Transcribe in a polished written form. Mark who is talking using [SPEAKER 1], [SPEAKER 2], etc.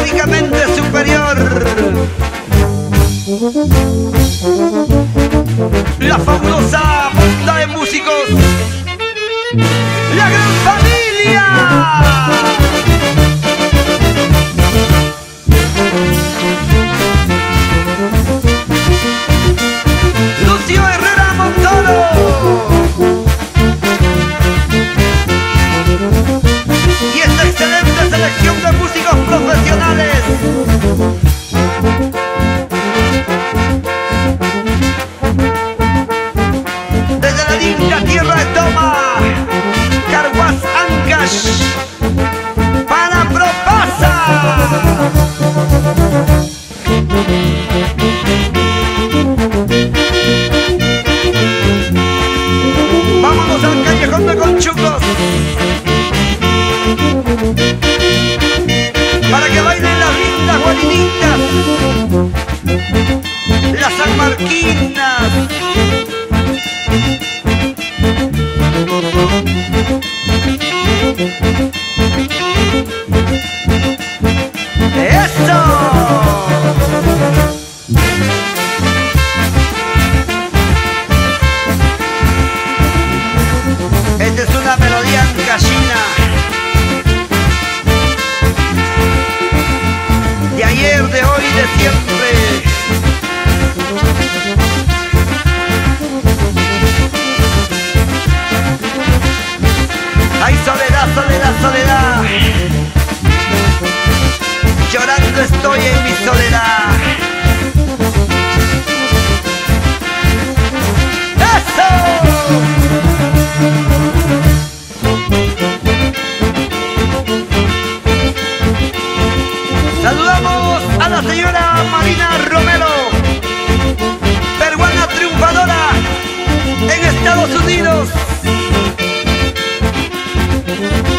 [SPEAKER 1] melódicamente superior. La fabulosa banda de músicos, la gran familia. Lucio Herrera Montoro. Y esta excelente selección de músicos profesionales. Desde la linda tierra de Toma, Carhuaz Ancash, para Propasa. Vámonos al callejón de Conchucos para que bailen las lindas guarinitas, las sanmarquinas. ¡Eso! Esta es una melodía ancashina de ayer, de hoy, de siempre. Ay, soledad, soledad, soledad, llorando estoy en mi soledad. ¡Eso! Saludamos a la señora Marina Romero, peruana triunfadora en Estados Unidos.